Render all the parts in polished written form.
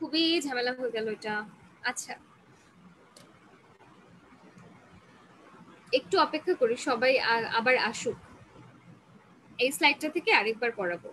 খুবই ঝামেলা হয়ে গেল এটা। আচ্ছা, একটু অপেক্ষা করি, সবাই আবার আসুক। এই স্লাইডটা থেকে আরেকবার পড়াবো।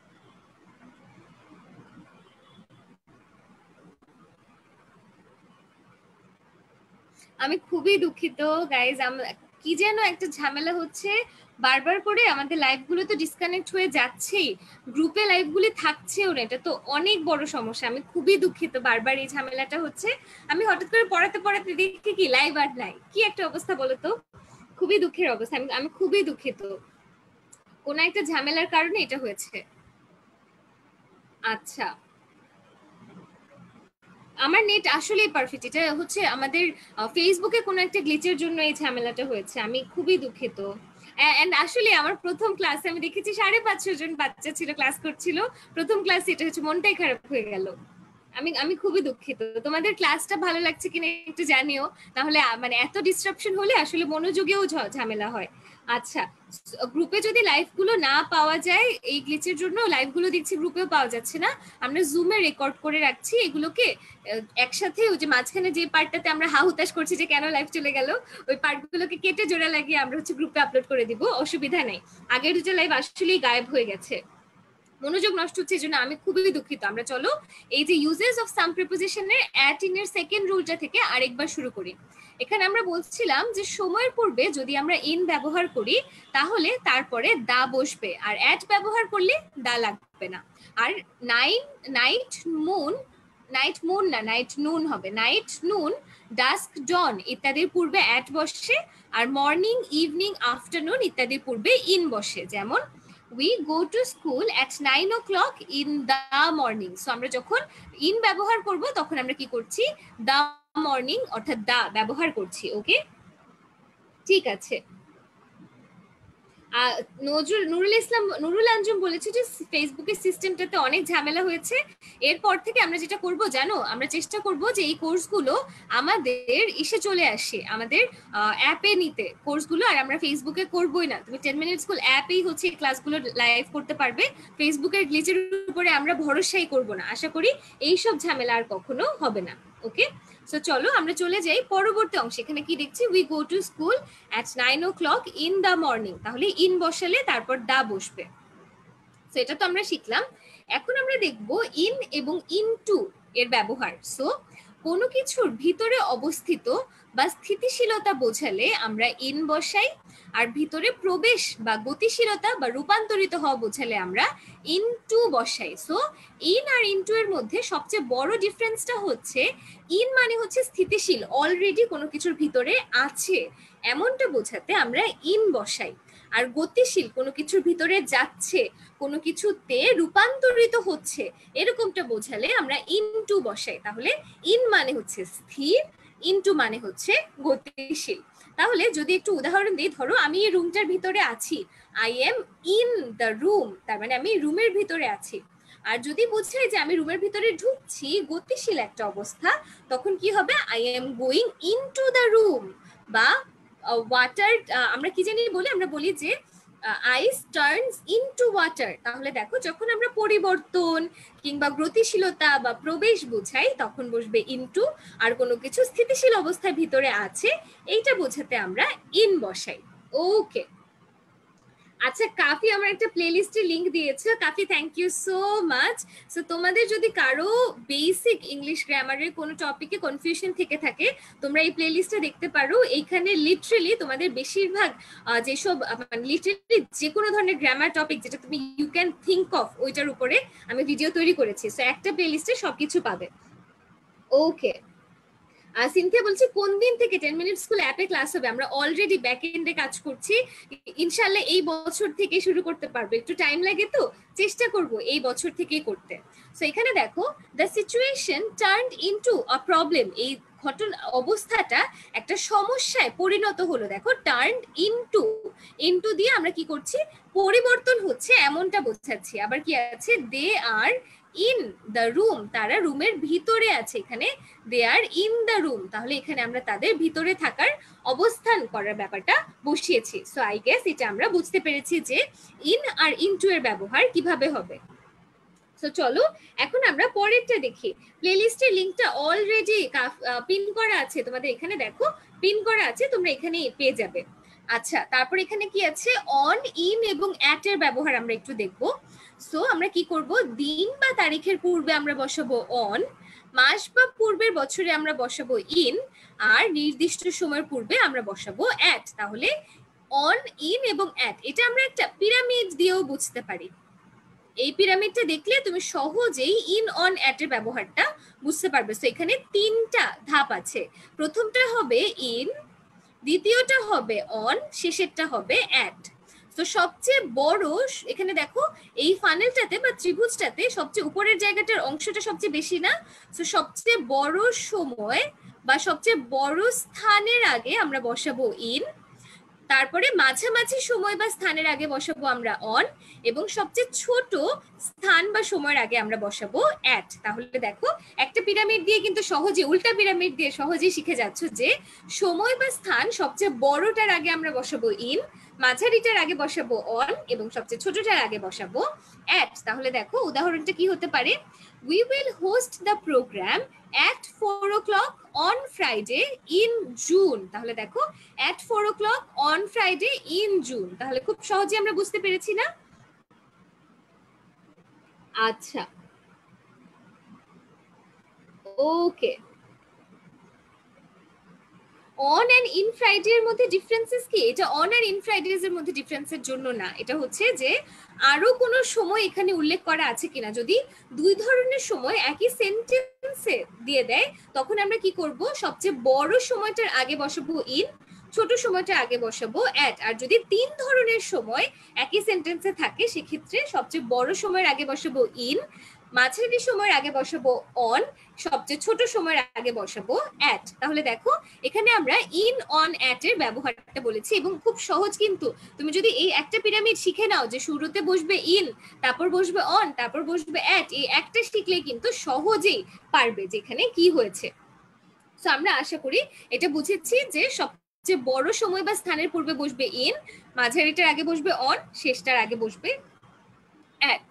আমি খুবই দুঃখিত গাইজ, কি যেন একটা ঝামেলা হচ্ছে, বারবার করে আমাদের লাইভ গুলো তো ডিসকানেক্ট হয়ে যাচ্ছেই, গ্রুপে লাইভ গুলি থাকছেও না, এটা তো অনেক বড় সমস্যা। আমি খুবই দুঃখিত, বারবার এই ঝামেলাটা হচ্ছে। আমি হঠাৎ করে পড়াতে পড়াতে দেখি কি লাইভ আর নাই, কি একটা অবস্থা বলো তো, খুবই দুঃখের অবস্থা। আমি খুবই দুঃখিত, কোন একটা ঝামেলার কারণে এটা হয়েছে। আচ্ছা, আমার নেট আসলেই পারফেক্ট, এটা হচ্ছে আমাদের ফেসবুকে কোনো একটা গ্লিচের জন্য এই ঝামেলাটা হয়েছে, আমি খুবই দুঃখিত। এন্ড আসলে আমার প্রথম ক্লাসে আমি দেখেছি 550 জন বাচ্চা ছিল, ক্লাস করছিল প্রথম ক্লাসে, এটা হচ্ছে মনটাই খারাপ হয়ে গেল। আমি আমি খুবই দুঃখিত। তোমাদের ক্লাসটা ভালো লাগছে কিনা একটু জানিও, তাহলে মানে এত ডিস্ট্রাকশন হলে আসলে মনোযোগেও ঝামেলা হয়। আচ্ছা, গ্রুপে যদি লাইভ গুলো না পাওয়া যায়, এই গ্লিচের জন্য লাইভ গুলো দেখছি গ্রুপেও পাওয়া যাচ্ছে না, আমরা জুমে রেকর্ড করে রাখছি এগুলোকে একসাথে। ওই যে মাঝখানে যে পার্টটাতে আমরা হা হুতাশ করছি যে কেন লাইভ চলে গেল, ওই পার্টগুলোকে কেটে জোড়া লাগিয়ে আমরা হচ্ছে গ্রুপে আপলোড করে দিব, অসুবিধা নেই। আগের দুটো লাইভ আসলেই গায়েব হয়ে গেছে, মনোযোগ নষ্ট হচ্ছে, এই জন্য আমি খুবই দুঃখিত। আমরা চলো এই যে ইউজেস অফ সাম প্রিপোজিশনের অ্যাট ইন এর সেকেন্ড রুলটা থেকে আরেকবার শুরু করি। এখানে আমরা বলছিলাম যে সময়ের পূর্বে যদি আমরা ইন ব্যবহার করি তাহলে তারপরে দা বসবে, আর অ্যাট ব্যবহার করলে দা লাগবে না। আর নাইট মুন, নাইট মুন না, নাইট নুন হবে, নাইট নুন, ডাস্ক ডন ইত্যাদির পূর্বে অ্যাট বসে, আর মর্নিং ইভিনিং আফটারনুন ইত্যাদির পূর্বে ইন বসে। যেমন we go to school at 9 o'clock in the morning, so আমরা যখন in ব্যবহার করব তখন আমরা কি করছি, the morning অর্থাৎ দা ব্যবহার করছি। ওকে, ঠিক আছে। নুরুল আঞ্জুম বলেছে যে ফেসবুকের সিস্টেমটাতে অনেক ঝামেলা হয়েছে, এরপর থেকে আমরা যেটা করব জানো, আমরা চেষ্টা করব যে এই কোর্সগুলো আমাদের এসে চলে আসে, আমাদের অ্যাপে নিতে কোর্সগুলো, আর আমরা ফেসবুকে করবোই না। তুমি 10 মিনিট স্কুল অ্যাপেই হচ্ছে ক্লাসগুলো লাইভ করতে পারবে, ফেসবুকের গ্লিচের উপরে আমরা ভরসাই করব না। আশা করি এইসব ঝামেলা আর কখনো হবে না। ওকে, সো চলো আমরা চলে যাই পরবর্তী অংশে। এখানে কি দেখছি, we go to school at 9 o'clock in the morning, তাহলে ইন বসালে তারপর দা বসবে। সো এটা তো আমরা শিখলাম। এখন আমরা দেখব ইন এবং ইনটু এর ব্যবহার। সো কোনো কিছুর ভিতরে অবস্থিত বা স্থিতিশীলতা বোঝালে আমরা ইন বসাই, আর ভিতরে প্রবেশ বা গতিশীলতা বা রূপান্তরিত হওয়া বোঝালে আমরা ইনটু বসাই। সো ইন আর ইনটু এর মধ্যে সবচেয়ে বড় ডিফারেন্সটা হচ্ছে, ইন মানে হচ্ছে স্থিতিশীল, অলরেডি কোনো কিছুর ভিতরে আছে এমনটা বোঝাতে আমরা ইন বসাই, আর গতিশীল কোনো কিছুর ভিতরে যাচ্ছে, কোনো কিছুতে রূপান্তরিত হচ্ছে এরকমটা বোঝালে আমরা ইনটু বসাই। তাহলে ইন মানে হচ্ছে স্থির, ইনটু মানে হচ্ছে গতিশীল। তাহলে যদি একটু উদাহরণ দিই, ধরো আমি এই রুমটার ভিতরে আছি, I am in the room, তার মানে আমি রুমের ভিতরে আছি। আর যদি বোঝাই যে আমি রুমের ভিতরে ঢুকছি, গতিশীল একটা অবস্থা, তখন কি হবে, I am going into the room. বা ওয়াটার, আমরা কি জানি বলি, আমরা বলি যে আইস টার্নস ইনটু ওয়াটার। তাহলে দেখো যখন আমরা পরিবর্তন কিংবা গতিশীলতা বা প্রবেশ বোঝাই তখন বসবে ইনটু, আর কোনো কিছু স্থিতিশীল অবস্থায় ভিতরে আছে এইটা বোঝাতে আমরা ইন বসাই। ওকে, আচ্ছা কাফি আমার একটা প্লেলিস্টের লিংক দিয়েছে, কাফি thank you so much. So তোমাদের যদি কারো বেসিক ইংলিশ গ্রামারের কোনো টপিকে কনফিউশন থেকে থাকে, তোমরা এই প্লেলিস্টটা দেখতে পারো। এইখানে লিটারেলি তোমাদের বেশিরভাগ যেসব মানে লিটারেলি যে কোনো ধরনের গ্রামার টপিক যেটা তুমি ইউ ক্যান থিঙ্ক অফ, ওইটার উপরে আমি ভিডিও তৈরি করেছি। সো একটা প্লেলিস্টে সবকিছু পাবে। ওকে, সিনথিয়া বলছি কোন দিন থেকে 10 মিনিট স্কুল অ্যাপে ক্লাস হবে? আমরা অলরেডি ব্যাক এন্ডে কাজ করছি, ইনশাআল্লাহ এই বছর থেকে শুরু করতে পারবো, একটু টাইম লাগে তো চেষ্টা করব এই বছর থেকেই করতে। সো এখানে দেখো, the situation turned into a problem, এই ঘটনা অবস্থাটা একটা সমস্যায় পরিণত হলো। দেখো টার্নড ইনটু, ইনটু দিয়ে আমরা কি করছি, পরিবর্তন হচ্ছে এমনটা বোঝাচ্ছি। আবার কি আছে, they are in the room, তারা রুমের ভিতরে আছে, এখানে they are in the room, তাহলে এখানে আমরা তাদের ভিতরে থাকার অবস্থান করার ব্যাপারটা বসিয়েছি। সো আই গেস এটা আমরা বুঝতে পেরেছি যে ইন আর ইনটু এর ব্যবহার কিভাবে হবে। সো চলো এখন আমরা পরেরটা দেখি। প্লেলিস্টের লিংকটা অলরেডি পিন করা আছে, তোমাদের এখানে দেখো পিন করা আছে, তোমরা এখানে পেয়ে যাবে। আচ্ছা, তারপর এখানে কি আছে, অন, ইন এবং অ্যাট এর ব্যবহার আমরা একটু দেখব। সো আমরা কি করব, দিন বা তারিখের পূর্বে আমরা বসাবো অন, মাস বা পূর্বের বছরে আমরা বসাবো ইন, আর নির্দিষ্ট সময়ের পূর্বে আমরা বসাবো অ্যাট। তাহলে অন, ইন এবং অ্যাট, এটা আমরা একটা পিরামিড দিয়েও বুঝতে পারি। এই পিরামিডটা দেখলে তুমি সহজেই ইন, অন, অ্যাট এর ব্যবহারটা বুঝতে পারবে। তো এখানে তিনটা ধাপ আছে, প্রথমটা হবে ইন, দ্বিতীয়টা হবে অন, শেষেরটা হবে অ্যাট। তো সবচেয়ে বড়, এখানে দেখো এই ফানেলটাতে বা ত্রিভুজটাতে সবচেয়ে উপরের জায়গাটার অংশটা সবচেয়ে বেশি না, তো সবচেয়ে বড় সময় বা সবচেয়ে বড় স্থানের আগে আমরা বসাবো ইন, তারপরে মাঝামাঝি সময় বা স্থানের আগে বসাবো আমরা অন, এবং সবচেয়ে ছোট স্থান বা সময়ের আগে আমরা বসাবো অ্যাট। তাহলে দেখো একটা পিরামিড দিয়ে কিন্তু সহজে, উল্টা পিরামিড দিয়ে সহজেই শিখে যাচ্ছ যে সময় বা স্থান সবচেয়ে বড়টার আগে আমরা বসাবো ইন, মাঝারিটার আগে বসাবো অন, এবং সবচেয়ে ছোটটার আগে বসাবো অ্যাট। তাহলে দেখো উদাহরণটা কি হতে পারে, we will host the program at 4 o'clock on Friday in June। তাহলে দেখো at 4 o'clock on Friday in June, তাহলে খুব সহজে আমরা বুঝতে পেরেছি না? আচ্ছা, okay. On and in Friday এর মধ্যে ডিফারেন্সেস কি? এটা অন আর ইন ফ্রাইডেজ এর মধ্যে ডিফারেন্সের জন্য না, এটা হচ্ছে যে আরো কোনো সময় এখানে উল্লেখ করা আছে কিনা। যদি দুই ধরনের সময় একই সেন্টেন্সে দিয়ে দেয় তখন আমরা কি করব, সবচেয়ে বড় সময়টার আগে বসাবো ইন, ছোট সময়টার আগে বসাবো অ্যাট। আর যদি তিন ধরনের সময় একই সেন্টেন্সে থাকে সেক্ষেত্রে সবচেয়ে বড় সময়ের আগে বসাবো ইন, মাঝারি সময়ের আগে বসাবো অন, সবচেয়ে ছোট সময়ের আগে বসাবো অ্যাট। তাহলে দেখো এখানে আমরা ইন, অন, অ্যাট এর ব্যবহারটা বলেছি, এবং খুব সহজ কিন্তু। তুমি যদি এই একটা পিরামিড শিখে নাও যে শুরুতে বসবে ইন, তারপর বসবে অন, তারপর বসবে অ্যাট, এই একটা শিখলে কিন্তু সহজেই পারবে যেখানে কি হয়েছে। তো আমরা আশা করি এটা বুঝেছি যে সবচেয়ে বড় সময় বা স্থানের পূর্বে বসবে ইন, মাঝারিটার আগে বসবে অন, শেষটার আগে বসবে অ্যাট।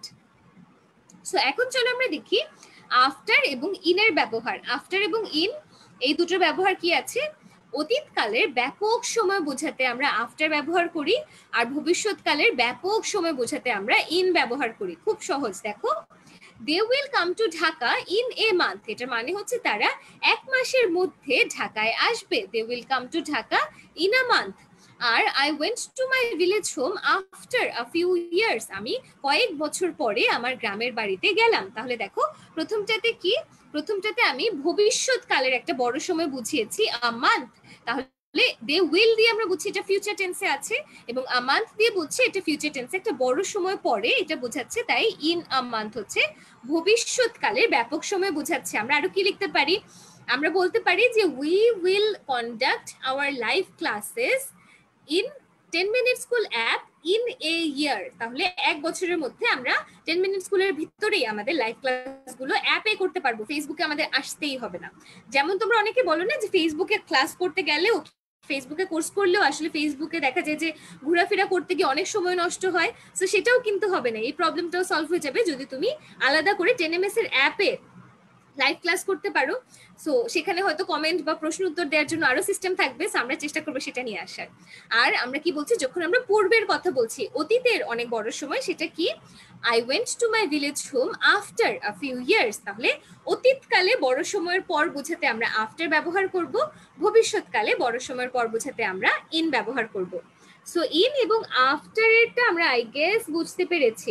সো এখন চলো আমরা দেখি আফটার এবং ইনের ব্যবহার। আফটার এবং ইন এই দুটোর ব্যবহার কি আছে। অতীতকালের ব্যাপক সময় বোঝাতে আমরা আফটার ব্যবহার করি, আর ভবিষ্যৎকালের ব্যাপক সময় বোঝাতে আমরা ইন ব্যবহার করি। খুব সহজ, দেখো they will come to Dhaka in a month, এটার মানে হচ্ছে তারা এক মাসের মধ্যে ঢাকায় আসবে। They will come to Dhaka in a month. আর I went to my village home after a few years, আমি কয়েক বছর পরে আমার গ্রামের বাড়িতে গেলাম। তাহলে দেখো প্রথমটাতে কি, প্রথমটাতে আমি ভবিষ্যৎকালের একটা বড় সময় বুঝিয়েছি আ মান্থ, তাহলে দে উইল দিয়ে আমরা বুঝছি এটা ফিউচার টেন্সে আছে, এবং আ মান্থ দিয়ে বুঝছি এটা ফিউচার টেন্সে, একটা বড় সময় পরে এটা বোঝাচ্ছে, তাই ইন আ মান্থ হচ্ছে ভবিষ্যৎকালের ব্যাপক সময় বোঝাচ্ছে। আমরা আরো কি লিখতে পারি, আমরা বলতে পারি যে we will conduct our live classes in 10 minute school app in a year. তাহলে এক বছরের মধ্যে আমরা 10 মিনিট স্কুলের ভিতরেই আমাদের লাইভ ক্লাসগুলো অ্যাপে করতে পারবো, ফেসবুকে আমাদের আসতেই হবে না। যেমন তোমরা অনেকে বলো না যে ফেসবুকে ক্লাস করতে গেলেও, ফেসবুকে কোর্স করলেও আসলে ফেসবুকে দেখা যায় যে ঘোরাফেরা করতে গিয়ে অনেক সময় নষ্ট হয়, তো সেটাও কিন্তু হবে না। এই প্রবলেমটাও সলভ হয়ে যাবে যদি তুমি আলাদা করে 10ms এর অ্যাপে লাইভ ক্লাস করতে পারো। সো সেখানে হয়তো কমেন্ট বা প্রশ্ন উত্তর দেওয়ার জন্য আরো সিস্টেম থাকবে, আমরা চেষ্টা করবো সেটা নিয়ে আসার। আর আমরা কি বলছি, যখন আমরা পূর্বের কথা বলছি অতীতের অনেক বড় সময়, সেটা কি, I went to my village home after a few years. তাহলে অতীতকালে বড় সময়ের পর বোঝাতে আমরা আফটার ব্যবহার করব, ভবিষ্যৎকালে বড় সময়ের পর বোঝাতে আমরা ইন ব্যবহার করব। সো ইন এবং আফটার এরটা আমরা আই গেস বুঝতে পেরেছি।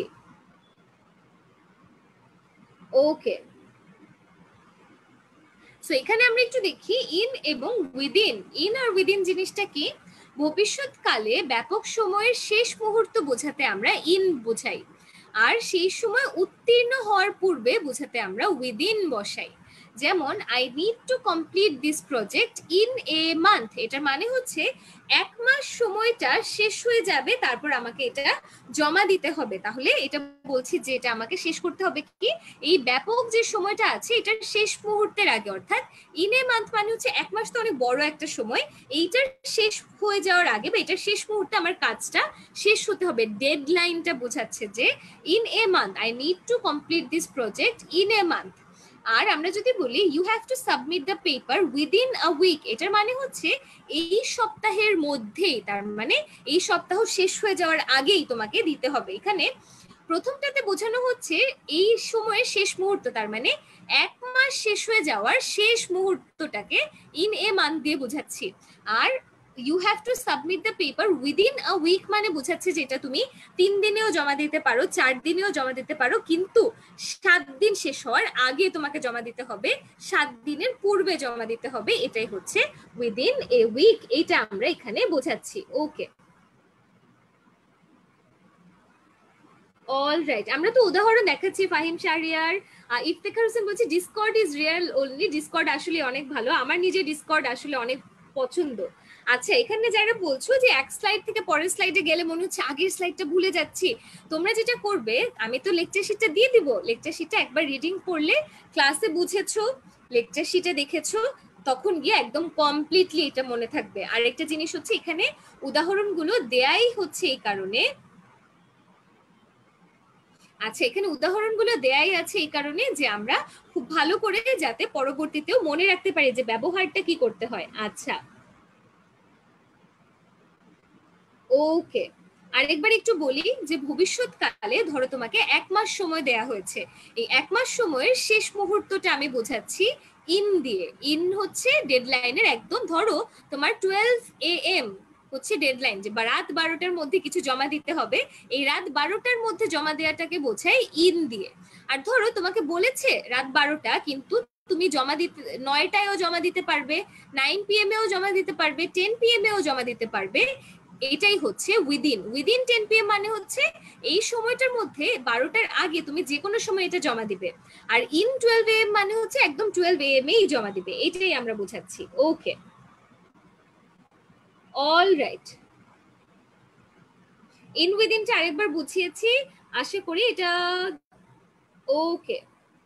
ওকে, সো এখানে আমরা একটু দেখি ইন এবং উইদিন। ইন আর উইদিন জিনিসটা কি, ভবিষ্যৎকালে ব্যাপক সময়ের শেষ মুহূর্ত বোঝাতে আমরা ইন বোঝাই, আর সেই সময় উত্তীর্ণ হওয়ার পূর্বে বোঝাতে আমরা উইদিন বসাই। যেমন I need to complete this project in a month, এটার মানে হচ্ছে 1 মাস সময়টা শেষ হয়ে যাবে, তারপর আমাকে এটা জমা দিতে হবে। তাহলে এটা বলছি যে এটা আমাকে শেষ করতে হবে কি এই ব্যাপক যে সময়টা আছে এটার শেষ মুহূর্তের আগে, অর্থাৎ ইন এ মান্থ মানে হচ্ছে 1 মাস তো অনেক বড় একটা সময়, এইটার শেষ হয়ে যাওয়ার আগে বা এটার শেষ মুহূর্তে আমার কাজটা শেষ হতে হবে। ডেডলাইনটা বোঝাচ্ছে যে in a month I need to complete this project in a month. আর আমরা যদি বলি you have to submit the paper within a week, এটার মানে হচ্ছে এই সপ্তাহের মধ্যেই, তার মানে এই সপ্তাহ শেষ হয়ে যাওয়ার আগেই তোমাকে দিতে হবে। এখানে প্রথমটাতে বোঝানো হচ্ছে এই সময়ের শেষ মুহূর্ত, তার মানে 1 মাস শেষ হয়ে যাওয়ার শেষ মুহূর্তটাকে ইন এ মান্থ দিয়ে বোঝাচ্ছি। আর you have to submit the paper within a week মানে বোঝাচ্ছে যেটা তুমি 3 দিনেও জমা দিতে পারো, 4 দিনেও জমা দিতে পারো, কিন্তু 7 দিন শেষ হওয়ার আগে তোমাকে জমা দিতে হবে, 7 দিনের পূর্বে জমা দিতে হবে, এটাই হচ্ছে উইদিন এ উইক, এটা আমরা এখানে বোঝাচ্ছি। ওকে, অলরাইট, আমরা তো উদাহরণ দেখাচ্ছি। ফাহিম শাহরিয়ার, ইফতেখার হোসেন বলছে Discord is real only, Discord আসলে অনেক ভালো, আমার নিজের ডিসকর্ড আসলে অনেক পছন্দ। আচ্ছা, এখানে যারা বলছো যে এক স্লাইড থেকে পরের স্লাইডে গেলে মনে হচ্ছে আগের স্লাইডটা ভুলে যাচ্ছি, তোমরা যেটা করবে, আমি তো লেকচার শিটটা দিয়ে দিব, লেকচার শিটটা একবার রিডিং পড়লে ক্লাসে বুঝেছো, লেকচার শিটে দেখেছো, তখন গিয়ে একদম কমপ্লিটলি এটা মনে থাকবে। আর একটা জিনিস হচ্ছে এখানে উদাহরণগুলো দেয়াই হচ্ছে এই কারণে, আচ্ছা এখানে উদাহরণগুলো দেয়াই আছে এই কারণে যে আমরা খুব ভালো করে যাতে পরবর্তীতেও মনে রাখতে পারি যে ব্যবহারটা কি করতে হয়। আচ্ছা, ওকে, আরেকবার একটু বলি যে ভবিষ্যৎকালে ধরো তোমাকে 1 মাস সময় দেয়া হয়েছে, এই 1 মাস সময়ের শেষ মুহূর্তটা আমি বোঝাচ্ছি ইন দিয়ে। ইন হচ্ছে ডেডলাইনের একদম, ধরো তোমার 12 AM হচ্ছে ডেডলাইন, যে রাত 12টার মধ্যে কিছু জমা দিতে হবে, এই রাত 12টার মধ্যে জমা দেওয়াটাকে বোঝাই ইন দিয়ে। আর ধরো তোমাকে বলেছে রাত 12টা, কিন্তু তুমি জমা দিতে 9টায়ও জমা দিতে পারবে, 9 PM এও জমা দিতে পারবে, 10 PM এও জমা দিতে পারবে, এটাই হচ্ছে উইদিন। উইদিন 10 PM মানে হচ্ছে এই সময়টার মধ্যে 12টার আগে তুমি যে কোনো সময় এটা জমা দিবে। আর ইন 12 AM মানে হচ্ছে একদম 12 AM এই জমা দিবে, এটাই আমরা বোঝাচ্ছি। ওকে, অল রাইট, ইন উইদিনটা আরেকবার বুঝিয়েছি, আশা করি এটা ওকে।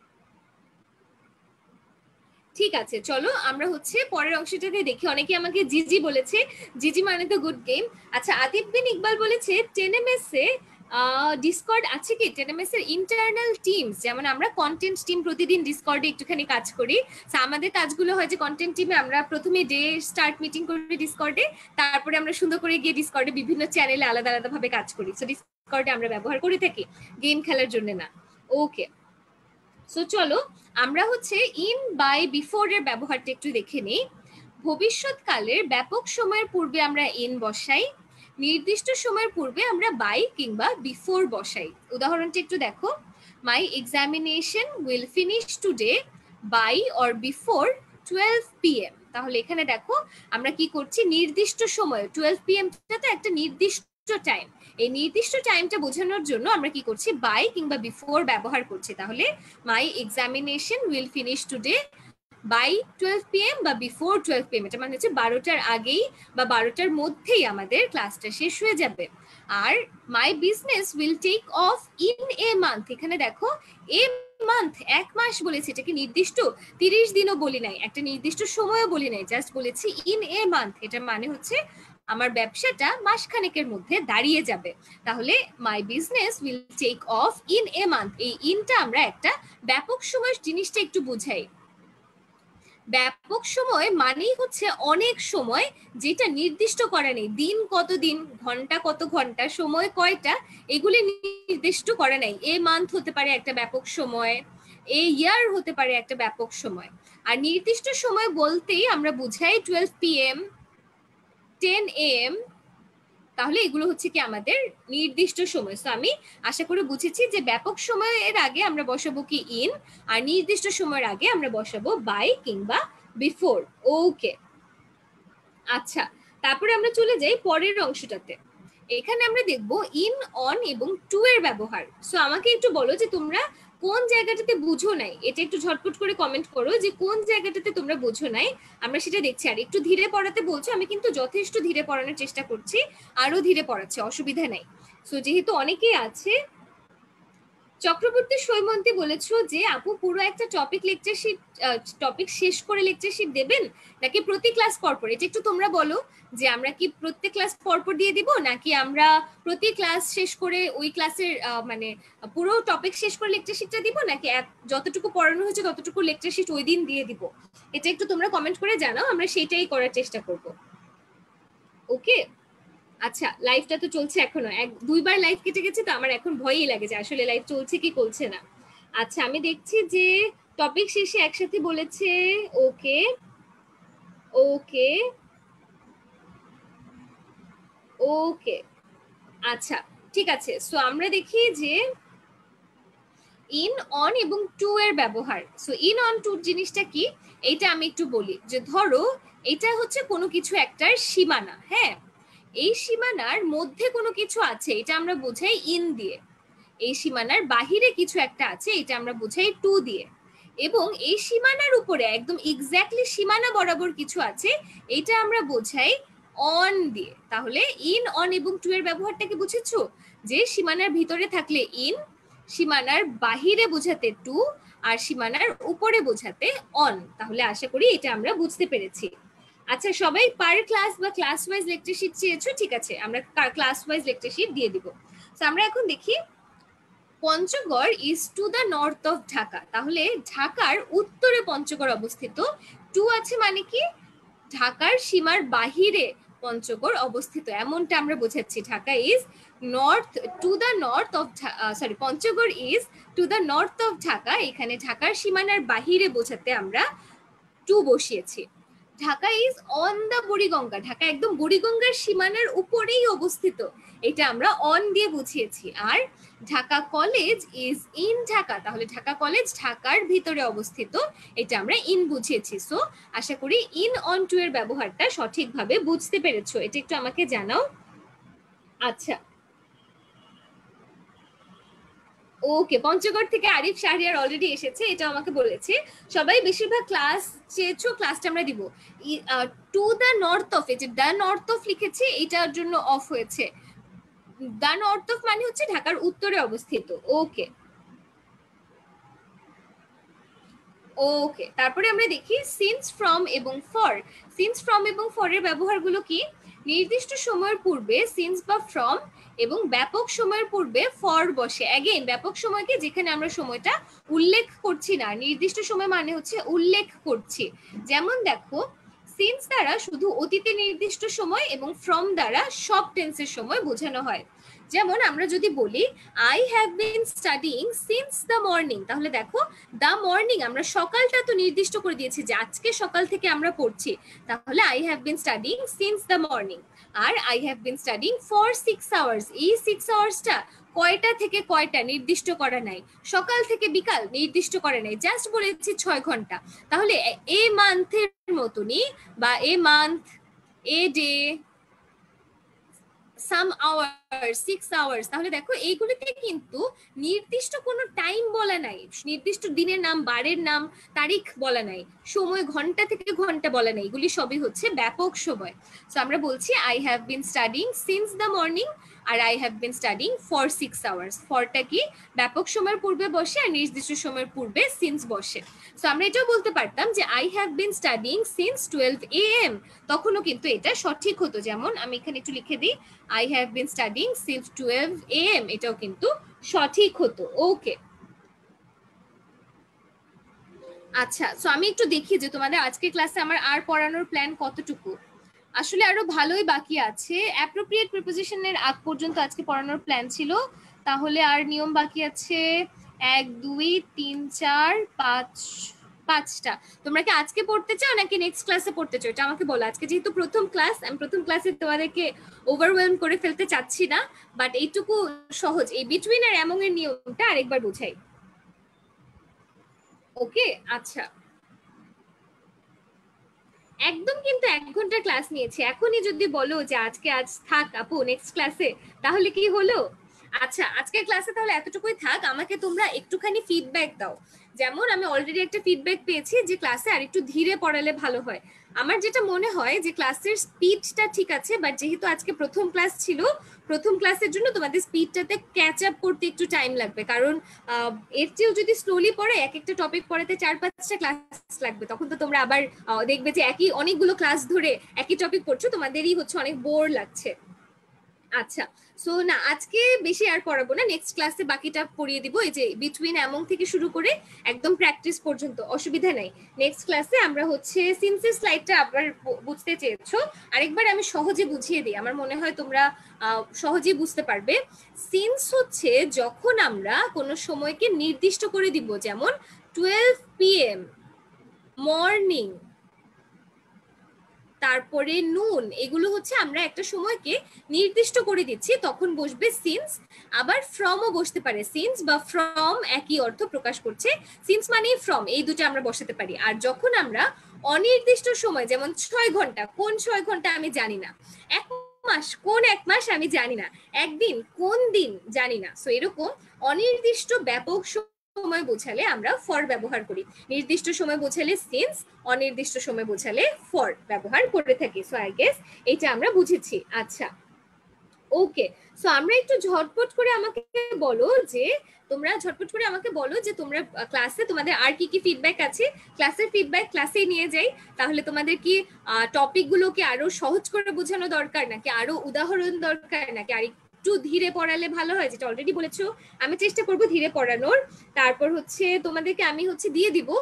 ঠিক আছে, চলো আমরা হচ্ছে পরের অংশটাতে দেখি। অনেকে আমাকে জিজি বলেছে, জিজি মানে তো গুড গেম। আচ্ছা, আতিফ বিন ইকবাল বলেছে টেনএমএস এ ডিসকর্ড আছে কি? টেনএমএস এর ইন্টারনাল টিমস, যেমন আমরা কন্টেন্ট টিম প্রতিদিন ডিসকর্ডে একটুখানি কাজ করি, আমাদের কাজগুলো হয় যে কন্টেন্ট টিমে আমরা প্রথমে ডে স্টার্ট মিটিং করি ডিসকর্ডে, তারপরে আমরা সুন্দর করে গিয়ে ডিসকর্ডে বিভিন্ন চ্যানেলে আলাদা আলাদা ভাবে কাজ করি। সো ডিসকর্ডে আমরা ব্যবহার করে থাকি গেম খেলার জন্য না। ওকে, সো চলো আমরা হচ্ছে ইন বাই বিফোর এর ব্যবহারটা একটু দেখে নিই। ভবিষ্যৎকালের ব্যাপক সময়ের পূর্বে আমরা ইন বসাই, নির্দিষ্ট সময়ের পূর্বে আমরা বাই কিংবা বিফোর বসাই। উদাহরণটা একটু দেখো, my examination will finish today by or before 12 PM। তাহলে এখানে দেখো আমরা কি করছি, নির্দিষ্ট সময়, 12 PM তো একটা নির্দিষ্ট টাইম, এই নির্দিষ্ট টাইমটা বোঝানোর জন্য আমরা কি করছি, বাই কিংবা বিফোর ব্যবহার করছি। তাহলে my examination will finish today by 12 PM বা বিফোর 12 PM, এটা মানে হচ্ছে 12টার আগেই বা 12টার মধ্যেই আমাদের ক্লাসটা শেষ হয়ে যাবে। আর my business will take off in a month, এখানে দেখো এ মান্থ 1 মাস বলেছি, এটাকে নির্দিষ্ট 30 দিনও বলি নাই, একটা নির্দিষ্ট সময়ও বলি নাই, জাস্ট বলেছি ইন এ মান্থ, এটা মানে হচ্ছে আমার ব্যবসাটা মাসখানেকের মধ্যে দাঁড়িয়ে যাবে। তাহলে my business will take off in a month, এই ইনটা আমরা একটা ব্যাপক সময় জিনিসটা একটু বুঝাই। ব্যাপক সময় মানেই হচ্ছে অনেক সময় যেটা নির্দিষ্ট করা নেই, দিন কত দিন, ঘন্টা কত ঘন্টা, সময় কয়টা, এগুলি নির্দিষ্ট করা নেই। এ মান্থ হতে পারে একটা ব্যাপক সময়, এ ইয়ার হতে পারে একটা ব্যাপক সময়। আর নির্দিষ্ট সময় বলতেই আমরা বুঝাই 12 PM 10 AM, তাহলে এগুলো হচ্ছে কি আমাদের নির্দিষ্ট সময়। তো আমি আশা করে বুঝেছি যে ব্যাপক সময়ের আগে আমরা বসাবো কি ইন, আর নির্দিষ্ট সময়ের আগে আমরা বসাবো বাই কিংবা বিফোর। ওকে, আচ্ছা, তারপরে আমরা চলে যাই পরের অংশটাতে। এখানে আমরা দেখবো ইন, অন এবং টু এর ব্যবহার। সো আমাকে একটু বলো যে তোমরা কোন জায়গাটাতে বুঝো নাই এটা একটু ঝটপট করে কমেন্ট করো যে কোন জায়গাটাতে তোমরা বুঝো নাই, আমরা সেটা দেখছি। আর একটু ধীরে পড়াতে বলছো, আমি কিন্তু যথেষ্ট ধীরে পড়ানোর চেষ্টা করছি, আরো ধীরে পড়াচ্ছি, অসুবিধা নাই। সো যেহেতু অনেকেই আছে, চক্রবর্তী সৈমন্তী বলেছো যে আপু পুরো একটা টপিক শেষ করে লেকচারশিট দেবেন নাকি প্রতি ক্লাস পরপর, এটা একটু তোমরা বলো যে আমরা কি প্রত্যেক ক্লাস পরপর দিয়ে দিব নাকি আমরা প্রতি ক্লাস শেষ করে ওই ক্লাসের মানে পুরো টপিক শেষ করে লেকচারশিটটা দিব, নাকি যতটুকু পড়ানো হয়েছে ততটুকু লেকচারশিট ওই দিন দিয়ে দিব, এটা একটু তোমরা কমেন্ট করে জানাও, আমরা সেটাই করার চেষ্টা করব। ওকে, আচ্ছা লাইভটা তো চলছে এখনো, দুইবার লাইভ কেটে গেছে, তো আমার এখন ভয়ই লাগে যে আসলে লাইভ চলছে কি চলছে না। আচ্ছা আমি দেখছি যে টপিক শেষে একসাথে বলেছে। ওকে ওকে ওকে, আচ্ছা ঠিক আছে। সো আমরা দেখি যে ইন, অন এবং টু এর ব্যবহার। সো ইন, অন, টু জিনিসটা কি এইটা আমি একটু বলি। যে ধরো এটা হচ্ছে কোনো কিছু একটার সীমানা, হ্যাঁ, এই সীমানার মধ্যে কোনো কিছু আছে, এটা আমরা বোঝাই ইন দিয়ে। এই সীমানার বাহিরে কিছু একটা আছে, এটা আমরা বোঝাই টু দিয়ে। এবং এই সীমানার উপরে একদম এক্স্যাক্টলি সীমানা বরাবর কিছু আছে, এটা আমরা বোঝাই অন দিয়ে। তাহলে ইন, অন এবং টু এর ব্যবহারটা কি বুঝেছো? যে সীমানার ভিতরে থাকলে ইন, সীমানার বাহিরে বোঝাতে টু, আর সীমানার উপরে বোঝাতে অন। তাহলে আশা করি এটা আমরা বুঝতে পেরেছি। আচ্ছা সবাই পার ক্লাস বা ক্লাস ওয়াইজ লেকচারশিট চেয়েছো, ঠিক আছে, আমরা ক্লাস ওয়াইজ লেকচারশিট দিয়ে দিব। তো আমরা এখন দেখি Panchagarh is to the north of Dhaka. তাহলে ঢাকার উত্তরে পঞ্চগড় অবস্থিত। টু আছে মানে কি ঢাকার সীমার বাহিরে পঞ্চগড় অবস্থিত, এমনটা আমরা বোঝাচ্ছি। Dhaka is north to the north of, sorry, Panchagarh is to the north of Dhaka. এখানে ঢাকার সীমানার বাহিরে বোঝাতে আমরা টু বসিয়েছি। Dhaka is on the Buriganga, Dhaka একদম বুড়িগঙ্গার সীমানার উপরেই অবস্থিত, এটা আমরা অন দিয়ে বুঝিয়েছি। আর Dhaka College is in Dhaka, তাহলে ঢাকা কলেজ ঢাকার ভিতরে অবস্থিত, এটা আমরা ইন বুঝিয়েছি। সো আশা করি ইন, অন, টু এর ব্যবহারটা সঠিকভাবে বুঝতে পেরেছো, এটা একটু আমাকে জানাও। আচ্ছা ওকে, পঞ্চগড় থেকে আরিফ শাহরিয়ার অলরেডি এসেছে, এটা আমাকে বলেছে। সবাই বেশিরভাগ ক্লাস চেয়েছো, ক্লাসটা আমরা দিব। টু দ্য নর্থ অফ, এই যে দ্য নর্থ অফ লিখেছি এটার জন্য অফ হয়েছে। দ্য নর্থ অফ মানে হচ্ছে ঢাকার উত্তরে অবস্থিত। ওকে ওকে, তারপরে আমরা দেখি সিন্স, ফ্রম এবং ফর। সিন্স, ফ্রম এবং ফর এর ব্যবহারগুলো কি? নির্দিষ্ট সময়ের পূর্বে সিন্স বা ফ্রম এবং ব্যাপক সময়ের পূর্বে ফর বসে। অ্যাগেইন ব্যাপক সময়কে যেখানে আমরা সময়টা উল্লেখ করছি না, নির্দিষ্ট সময় মানে হচ্ছে উল্লেখ করছি। যেমন দেখো সিন্স দ্বারা শুধু অতীতে নির্দিষ্ট সময় এবং ফ্রম দ্বারা সব টেন্সের সময় বোঝানো হয়। যেমন আমরা যদি বলি I have been studying since the morning, তাহলে দেখো দ্য মর্নিং আমরা সকালটা তো নির্দিষ্ট করে দিয়েছি যে আজকে সকাল থেকে আমরা পড়ছি, তাহলে I have been studying since the morning. আর I have been studying for 6 hours, এই 6 আওয়ার্সটা কয়টা থেকে কয়টা নির্দিষ্ট করা নাই, সকাল থেকে বিকাল নির্দিষ্ট করা নাই, জাস্ট বলেছি 6 ঘন্টা। তাহলে এ মান্থের মতনই, বা a month, a day, some hours, 6 hours, তাহলে দেখো এইগুলিতে কিন্তু নির্দিষ্ট কোনো টাইম বলা নাই, নির্দিষ্ট দিনের নাম, বারের নাম, তারিখ বলা নাই, সময় ঘন্টা থেকে ঘন্টা বলা নাই, এগুলি সবই হচ্ছে ব্যাপক সময়। সো আমরা বলছি I have been studying since the morning, আর I have been studying for 6 hours. ফরটা কি ব্যাপক সময়ের পূর্বে বসে, আর নির্দিষ্ট সময়ের পূর্বে সিন্স বসে। সো আমরা এটাও বলতে পারতাম যে I have been studying since 12 AM, তখনও কিন্তু এটা সঠিক হতো। যেমন আমি এখানে একটু লিখে দিই, I have been studying since 12 AM, এটাও কিন্তু সঠিক হতো। ওকে আচ্ছা, সো আমি একটু দেখি যে তোমাদের আজকের ক্লাসে আমার আর পড়ানোর প্ল্যান কতটুকু। আসলে আরো ভালোই বাকি আছে। অ্যাপ্রোপ্রিয়েট প্রিপোজিশনের আগ পর্যন্ত আজকে পড়ানোর প্ল্যান ছিল, তাহলে আর নিয়ম বাকি আছে 1 2 3 4 5 5টা। তোমরা কি আজকে পড়তে চাও নাকি নেক্সট ক্লাসে পড়তে চাও, এটা আমাকে বলো। আজকে যেহেতু প্রথম ক্লাস, আমি প্রথম ক্লাসে তোমাদেরকে ওভারওয়েলম করে ফেলতে চাচ্ছি না, বাট এইটুকু সহজ, এই বিটুইন আর অ্যামং এর নিয়মটা আরেকবার বুঝাই। ওকে আচ্ছা, একদম কিন্তু 1 ঘন্টার ক্লাস নিয়েছি, এখনই যদি বলো যে আজকে থাক আপু নেক্সট ক্লাসে, তাহলে কি হলো? আচ্ছা, আজকের ক্লাসে তাহলে এতটুকুই থাক। আমাকে তোমরা একটুখানি ফিডব্যাক দাও। যেমন আমি অলরেডি একটা ফিডব্যাক পেয়েছি যে ক্লাসে আরেকটু ধীরে পড়ালে ভালো হয়। আমার যেটা মনে হয় যে ক্লাসের স্পিডটা ঠিক আছে, বাট যেহেতু আজকে প্রথম ক্লাস ছিল, প্রথম ক্লাসের জন্য তোমাদের স্পিডটাতে ক্যাচ আপ করতে একটু টাইম লাগবে। কারণ এর চেয়েও যদি স্লোলি পড়ে, এক একটা টপিক পড়াতে 4-5টা ক্লাস লাগবে, তখন তো তোমরা আবার দেখবে যে একই অনেকগুলো ক্লাস ধরে একই টপিক পড়ছো, তোমাদেরই হচ্ছে অনেক বোর লাগছে। আচ্ছা, সো না আজকে বেশি আর পড়াবো না, নেক্সট ক্লাসে বাকিটা পড়িয়ে দিব। এই যে বিটুইন অ্যামং থেকে শুরু করে একদম প্র্যাকটিস পর্যন্ত, অসুবিধা নাই। নেক্সট ক্লাসে আমরা হচ্ছে সিন্সের স্লাইডটা আবার বুঝতে চেয়েছো, আরেকবার আমি সহজে বুঝিয়ে দিই, আমার মনে হয় তোমরা সহজেই বুঝতে পারবে। সিন্স হচ্ছে যখন আমরা কোনো সময়কে নির্দিষ্ট করে দিব, যেমন 12 PM, মর্নিং, তারপরে নুন, এগুলো হচ্ছে আমরা একটা সময়কে নির্দিষ্ট করে দিচ্ছি, তখন বসবে সিন্স। আবার ফ্রমও বসতে পারে, সিন্স বা ফ্রম একই অর্থ প্রকাশ করছে, সিন্স মানে ফ্রম, এই দুটো আমরা বসাতে পারি। আর যখন আমরা অনির্দিষ্ট সময়, যেমন 6 ঘন্টা, কোন 6 ঘন্টা আমি জানি না, 1 মাস, কোন 1 মাস আমি জানি না, একদিন, কোন দিন জানি না, সো এরকম অনির্দিষ্ট ব্যাপক সময় বোঝালে আমরা ফর ব্যবহার করি। নির্দিষ্ট সময় বোঝালে সিন্স, অনির্দিষ্ট সময় বোঝালে ফর ব্যবহার করে থাকি। সো আই গেস এটা আমরা বুঝেছি। আচ্ছা, ওকে, সো আমরা একটু ঝটপট করে আমাকে বলো যে তোমরা ক্লাসে তোমাদের আর কি কি ফিডব্যাক আছে। ক্লাসের ফিডব্যাক ক্লাসেই নিয়ে যাই। তাহলে তোমাদের কি টপিক গুলোকে আরো সহজ করে বোঝানো দরকার, নাকি আরো উদাহরণ দরকার, নাকি আর একটু ধীরে পড়ালে ভালো হয়? যেটা অলরেডি বলেছো, আমি চেষ্টা করব ধীরে পড়ানোর। তারপর হচ্ছে তোমাদেরকে আমি হচ্ছে দিয়ে দিব,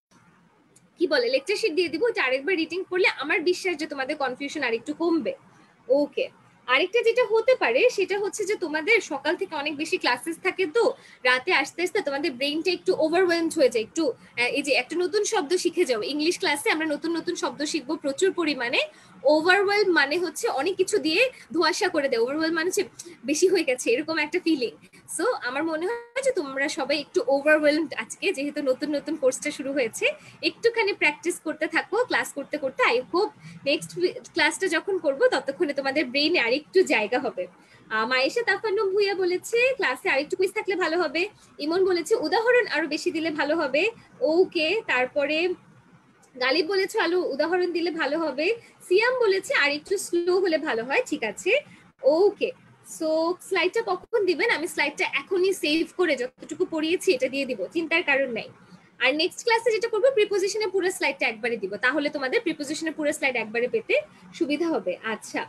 কি বলে, লেকচার শিট দিয়ে দিব, যে আরেকবার রিডিং করলে আমার বিশ্বাস যে তোমাদের কনফিউশন আরেকটু কমবে। ওকে, আরেকটা যেটা হতে পারে সেটা হচ্ছে যে তোমাদের সকাল থেকে অনেক বেশি ক্লাসেস থাকে, তো রাতে আস্তে আস্তে তোমাদের ব্রেইনটা একটু ওভারওয়েলমড হয়ে যায়, একটু এই যে একটা নতুন শব্দ শিখে যাও, ইংলিশ ক্লাসে আমরা নতুন নতুন শব্দ শিখবো প্রচুর পরিমাণে। ওভারওয়েলম মানে হচ্ছে অনেক কিছু দিয়ে ধোঁয়াশা করে দেয়, ওভারওয়েলম মানে হচ্ছে বেশি হয়ে গেছে, এরকম একটা ফিলিং। সো আমার মনে হয় যে তোমরা সবাই একটু ওভারওয়েলমড আজকে, যেহেতু নতুন নতুন কোর্সটা শুরু হয়েছে, একটুখানি প্র্যাকটিস করতে থাকো ক্লাস করতে করতে। আই হোপ নেক্সট ক্লাসটা যখন করবো ততক্ষণে তোমাদের ব্রেইনে আরেকটু জায়গা হবে। মায়েশা তাফান্নুম ভুইয়া বলেছে ক্লাসে আরেকটু কুইজ থাকলে ভালো হবে। ইমন বলেছে উদাহরণ আরো বেশি দিলে ভালো হবে। ওকে, তারপরে গালিব বলেছে আলু উদাহরণ দিলে ভালো হবে। সিয়াম বলেছে আর একটু স্লো হলে ভালো হয়। ঠিক আছে, ওকে। সো স্লাইডটা কখন দিবেন? আমি স্লাইডটা এখনই সেভ করে যতটুকু পড়িয়েছি এটা দিয়ে দিব, চিন্তার কারণ নাই। আর নেক্সট ক্লাসে যেটা করবো, প্রিপোজিশনের পুরো স্লাইডটা একবারে দিব, তাহলে তোমাদের প্রিপোজিশনের পুরো স্লাইড একবারে পেতে সুবিধা হবে। আচ্ছা,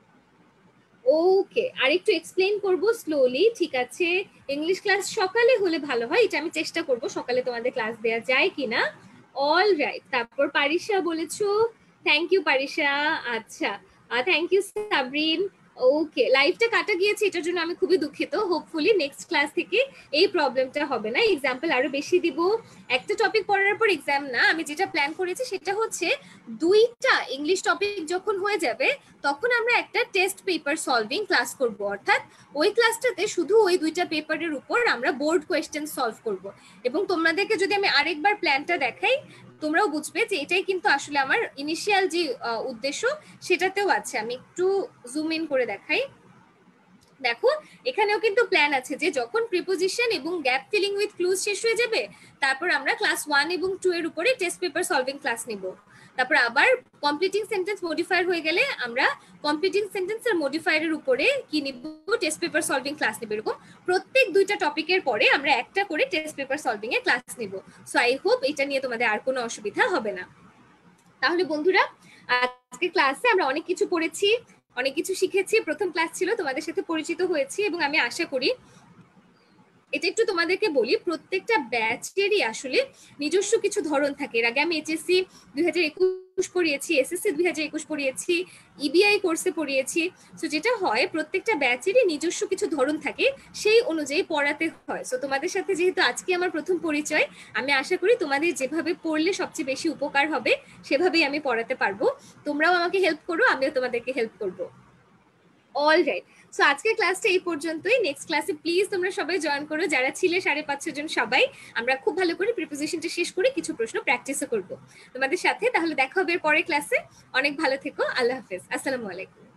ওকে, আর একটু এক্সপ্লেইন করব স্লোলি। ঠিক আছে, ইংলিশ ক্লাস সকালে হলে ভালো হয়, এটা আমি চেষ্টা করব সকালে তোমাদের ক্লাস দেওয়া যায় কিনা। অল রাইট, তারপর পারিশা বলেছো, থ্যাংক ইউ পারিশা। আচ্ছা, থ্যাংক ইউ সাবরিন। ওকে, লাইভটা কাটা গিয়েছে, এটার জন্য আমি খুবই দুঃখিত। হোপফুলি নেক্সট ক্লাস থেকে এই প্রবলেমটা হবে না। এক্সাম্পল আরো বেশি দিব, একটা টপিক পড়ার পর এক্সাম না। আমি যেটা প্ল্যান করেছি সেটা হচ্ছে 2টা ইংলিশ টপিক যখন হয়ে যাবে তখন আমরা একটা টেস্ট পেপার সলভিং ক্লাস করব, অর্থাৎ ওই ক্লাসটাতে শুধু ওই 2টা পেপারের উপর আমরা বোর্ড কোয়েশ্চেন সলভ করব। এবং তোমাদেরকে যদি আমি আরেকবার প্ল্যানটা দেখাই, তোমরাও বুঝবে যে এটাই কিন্তু আসলে আমার ইনিশিয়াল যে উদ্দেশ্য সেটাতেও আছে। আমি একটু জুম ইন করে দেখাই, দেখো এখানেও কিন্তু প্ল্যান আছে যে যখন প্রিপোজিশন এবং গ্যাপ ফিলিং উইথ ক্লুজ শেষ হয়ে যাবে, তারপর আমরা ক্লাস 1 এবং 2 এর উপরে টেস্ট পেপার সলভিং ক্লাস নিব। তারপর আবার কমপ্লিটিং সেন্টেন্স মডিফায়ার হয়ে গেলে আমরা কমপ্লিটিং সেন্টেন্স আর মডিফায়ারের উপরে কি নিব, টেস্ট পেপার সলভিং ক্লাস নিব। এরকম প্রত্যেক 2টা টপিকের পরে আমরা একটা করে টেস্ট পেপার সলভিং এর ক্লাস নিব। সো আই হোপ এটা নিয়ে তোমাদের আর কোনো অসুবিধা হবে না। তাহলে বন্ধুরা, আজকে ক্লাসে আমরা অনেক কিছু পড়েছি, অনেক কিছু শিখেছি। প্রথম ক্লাস ছিল, তোমাদের সাথে পরিচিত হয়েছি, এবং আমি আশা করি এটা একটু তোমাদেরকে বলি, প্রত্যেকটা ব্যাচেরই আসলে নিজস্ব কিছু ধরন থাকে। এর আগে আমি এইচএসসি 2021 পড়িয়েছি, এসএসসি 2021 পড়িয়েছি, ইবিআই কোর্সে পড়িয়েছি। সো যেটা হয়, প্রত্যেকটা ব্যাচেরই নিজস্ব কিছু ধরন থাকে, সেই অনুযায়ী পড়াতে হয়। সো তোমাদের সাথে যেহেতু আজকে আমার প্রথম পরিচয়, আমি আশা করি তোমাদের যেভাবে পড়লে সবচেয়ে বেশি উপকার হবে সেভাবেই আমি পড়াতে পারবো। তোমরাও আমাকে হেল্প করো, আমিও তোমাদেরকে হেল্প করবো। অল রাইট, সো আজকের ক্লাসটা এই পর্যন্তই। নেক্সট ক্লাসে প্লিজ তোমরা সবাই জয়েন করো, যারা ছিলে 550 জন সবাই। আমরা খুব ভালো করে প্রিপোজিশনটা শেষ করে কিছু প্রশ্ন প্র্যাকটিসও করবো তোমাদের সাথে। তাহলে দেখা হবে পরের ক্লাসে। অনেক ভালো থেকো, আল্লাহ হাফেজ, আসসালামু আলাইকুম।